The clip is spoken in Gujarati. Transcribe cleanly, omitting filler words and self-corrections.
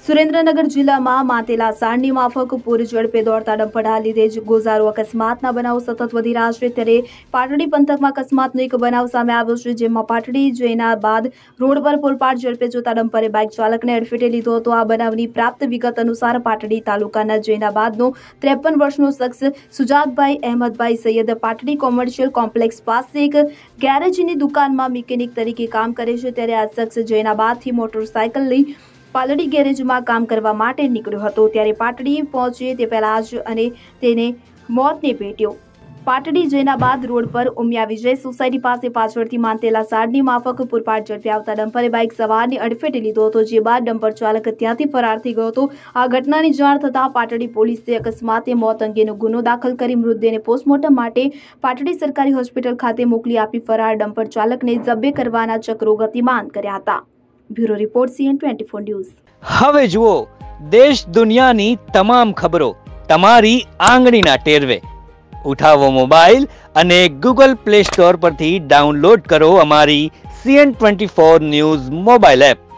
સુરેન્દ્રનગર જિલ્લામાં માતેલા સાણની માફક પૂર ઝડપે દોડતા ડમ્પરના લીધે જ ગોઝારો અકસ્માતના બનાવો સતત વધી રહ્યા છે ત્યારે પાટડી પંથકમાં અકસ્માતનો એક બનાવ સામે આવ્યો છે જેમાં પાટડી જૈના બાદ રોડ પર પૂરપાટ ઝડપે જોતા ડમ્પરે બાઇક ચાલકને અડફેટે લીધો હતો। આ બનાવની પ્રાપ્ત વિગત અનુસાર પાટડી તાલુકાના જૈનાબાદનો 53 વર્ષનો શખ્સ સુજાતભાઈ અહેમદભાઈ સૈયદ પાટડી કોમર્શિયલ કોમ્પ્લેક્સ પાસે એક ગેરેજની દુકાનમાં મિકેનિક તરીકે કામ કરે છે ત્યારે આ શખ્સ જૈનાબાદથી મોટરસાયકલ લઈ પાલડી ગેરેજમાં કામ કરવા માટે નીકળ્યો હતો ત્યારે પાટડી પહોંચે તે પહેલા જ અને તેને મોતને ભેટ્યો। પાટડી જૈનાબાદ રોડ પર ઉમિયા વિજય સોસાયટી પાસે પાછળથી માતેલા સાણની માફક પૂરપાટ ઝડપે આવતા ડમ્પરે બાઇક સવારને અડફેટે લીધો હતો જે બાદ ડમ્પર ચાલક ત્યાંથી ફરાર થઈ ગયો હતો। આ ઘટનાની જાણ થતાં પાટડી પોલીસે અકસ્માતે મોત અંગેનો ગુનો દાખલ કરી મૃતદેહને પોસ્ટમોર્ટમ માટે પાટડી સરકારી હોસ્પિટલ ખાતે મોકલી આપી ફરાર ડમ્પર ચાલકને જબ્બે કરવાના ચક્રો ગતિમાન કર્યા હતા। Bureau report CN24 news. હવે જુઓ દેશ દુનિયાની તમામ ખબરો તમારી આંગળીના ટેરવે। ઉઠાવો મોબાઈલ અને ગૂગલ પ્લે સ્ટોર પરથી ડાઉનલોડ કરો અમારી CN24 ન્યૂઝ મોબાઈલ એપ।